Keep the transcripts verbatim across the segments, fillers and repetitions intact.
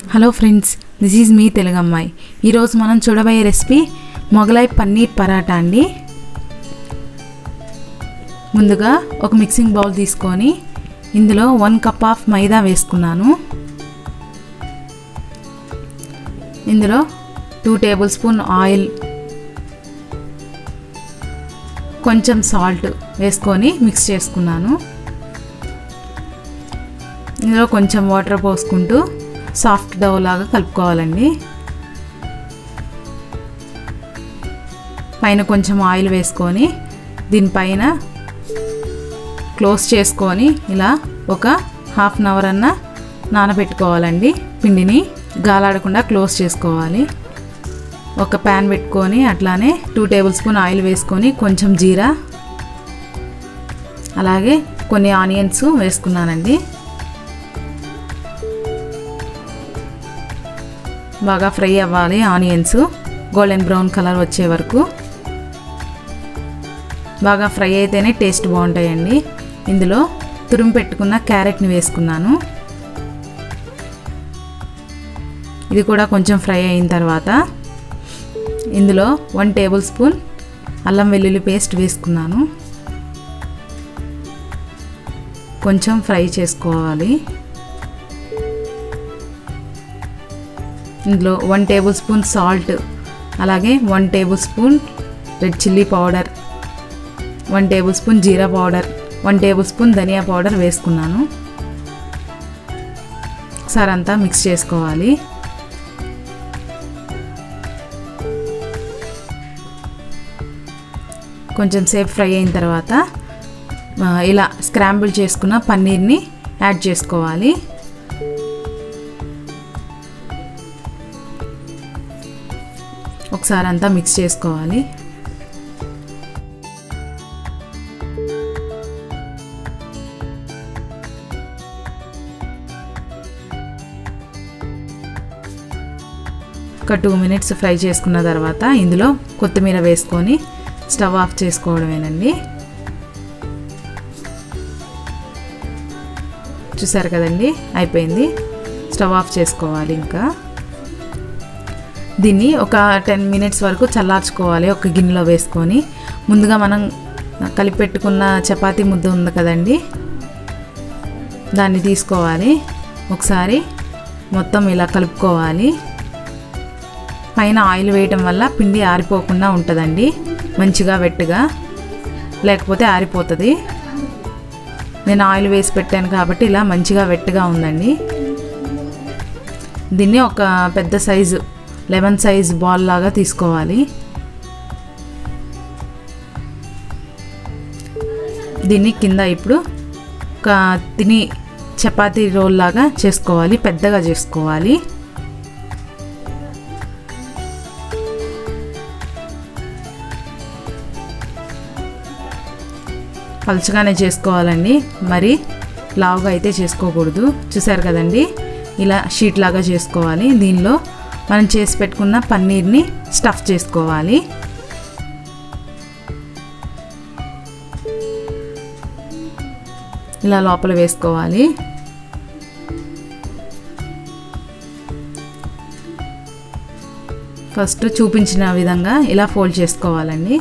Hello friends, this is మీ తెలుగు అమ్మాయి. ఈరోజు మనం చూడబోయే రెసిపీ మొగలాయ్ పన్నీర్ పరాటా అండి. ముందుగా ఒక మిక్సింగ్ బౌల్ తీసుకొని ఇందులో వన్ కప్ ఆఫ్ మైదా వేసుకున్నాను. ఇందులో టూ టేబుల్ స్పూన్ ఆయిల్, కొంచెం సాల్ట్ వేసుకొని మిక్స్ చేసుకున్నాను. ఇందులో కొంచెం వాటర్ పోసుకుంటూ సాఫ్ట్ డౌ లాగా కలుపుకోవాలండి. పైన కొంచెం ఆయిల్ వేసుకొని దీనిపైన క్లోజ్ చేసుకొని ఇలా ఒక హాఫ్ అన్ అవర్ అన్న నానబెట్టుకోవాలండి. పిండిని గాలాడకుండా క్లోజ్ చేసుకోవాలి. ఒక ప్యాన్ పెట్టుకొని అట్లానే టూ టేబుల్ స్పూన్ ఆయిల్ వేసుకొని కొంచెం జీరా, అలాగే కొన్ని ఆనియన్స్ వేసుకున్నానండి. బాగా ఫ్రై అవ్వాలి. ఆనియన్స్ గోల్డెన్ బ్రౌన్ కలర్ వచ్చే వరకు బాగా ఫ్రై అయితేనే టేస్ట్ బాగుంటాయండి. ఇందులో తురుము పెట్టుకున్న క్యారెట్ని వేసుకున్నాను. ఇది కూడా కొంచెం ఫ్రై అయిన తర్వాత ఇందులో వన్ టేబుల్ స్పూన్ అల్లం వెల్లుల్లి పేస్ట్ వేసుకున్నాను. కొంచెం ఫ్రై చేసుకోవాలి. ఇందులో వన్ టేబుల్ స్పూన్ సాల్ట్, అలాగే one tablespoon red chilli powder, one tablespoon జీరా పౌడర్, వన్ టేబుల్ స్పూన్ ధనియా పౌడర్ వేసుకున్నాను. ఒకసారి అంతా మిక్స్ చేసుకోవాలి. కొంచెం సేపు ఫ్రై అయిన తర్వాత ఇలా స్క్రాంబుల్ చేసుకున్న పన్నీర్ని యాడ్ చేసుకోవాలి. ఒకసారి అంతా మిక్స్ చేసుకోవాలి. ఒక టూ మినిట్స్ ఫ్రై చేసుకున్న తర్వాత ఇందులో కొత్తిమీర వేసుకొని స్టవ్ ఆఫ్ చేసుకోవడమేనండి. చూసారు కదండి, అయిపోయింది. స్టవ్ ఆఫ్ చేసుకోవాలి. ఇంకా దీన్ని ఒక టెన్ మినిట్స్ వరకు చల్లార్చుకోవాలి. ఒక గిన్నెలో వేసుకొని ముందుగా మనం కలిపెట్టుకున్న చపాతీ ముద్ద ఉంది కదండి, దాన్ని తీసుకోవాలి. ఒకసారి మొత్తం ఇలా కలుపుకోవాలి. పైన ఆయిల్ వేయటం వల్ల పిండి ఆరిపోకుండా ఉంటుందండి, మంచిగా వెట్టుగా, లేకపోతే ఆరిపోతుంది. నేను ఆయిల్ వేసి పెట్టాను కాబట్టి ఇలా మంచిగా వెట్టుగా ఉందండి. దీన్ని ఒక పెద్ద సైజు లెమన్ సైజ్ బాల్ లాగా తీసుకోవాలి. దీన్ని కింద ఇప్పుడు ఒక తిని చపాతీ రోల్ లాగా చేసుకోవాలి. పెద్దగా చేసుకోవాలి. పలుచగానే చేసుకోవాలండి, మరి లావుగా అయితే చేసుకోకూడదు. చూసారు కదండి, ఇలా షీట్ లాగా చేసుకోవాలి. దీనిలో మనం చేసి పెట్టుకున్న పన్నీర్ని స్టఫ్ చేసుకోవాలి. ఇలా లోపల వేసుకోవాలి. ఫస్ట్ చూపించిన విధంగా ఇలా ఫోల్డ్ చేసుకోవాలండి.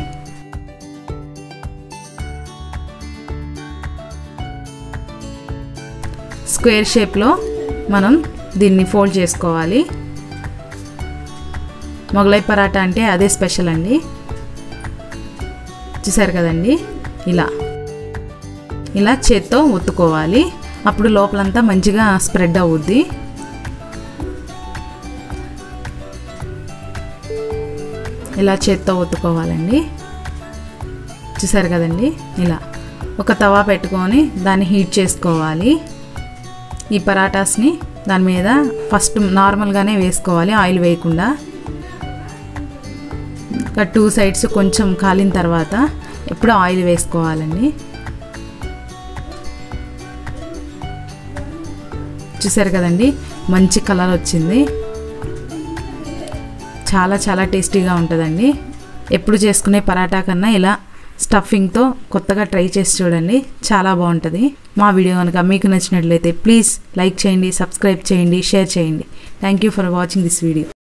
స్క్వేర్ షేప్లో మనం దీన్ని ఫోల్డ్ చేసుకోవాలి. మొగలాయ్ పరాటా అంటే అదే స్పెషల్ అండి. చూసారు కదండి, ఇలా ఇలా చేత్తో ఒత్తుకోవాలి. అప్పుడు లోపలంతా మంచిగా స్ప్రెడ్ అవుద్ది. ఇలా చేత్తో ఒత్తుకోవాలండి. చూసారు కదండి, ఇలా ఒక తవా పెట్టుకొని దాన్ని హీట్ చేసుకోవాలి. ఈ పరాటాస్ని దాని మీద ఫస్ట్ నార్మల్గానే వేసుకోవాలి, ఆయిల్ వేయకుండా. టూ సైడ్స్ కొంచెం కాలిన తర్వాత ఎప్పుడు ఆయిల్ వేసుకోవాలండి. చూసారు కదండి, మంచి కలర్ వచ్చింది. చాలా చాలా టేస్టీగా ఉంటుందండి. ఎప్పుడు చేసుకునే పరాటా కన్నా ఇలా స్టఫింగ్తో కొత్తగా ట్రై చేసి చూడండి, చాలా బాగుంటుంది. మా వీడియో కనుక మీకు నచ్చినట్లయితే ప్లీజ్ లైక్ చేయండి, సబ్స్క్రైబ్ చేయండి, షేర్ చేయండి. Thank you for watching this video.